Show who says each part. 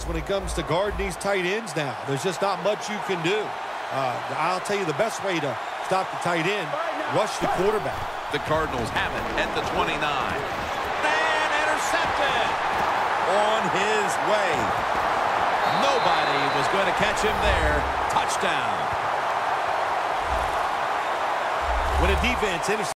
Speaker 1: when it comes to guarding these tight ends now. There's just not much you can do. I'll tell you the best way to stop the tight end, rush the quarterback.
Speaker 2: The Cardinals have it at the 29. And intercepted. On his way. Nobody was going to catch him there. Touchdown.
Speaker 1: When a defense intercepts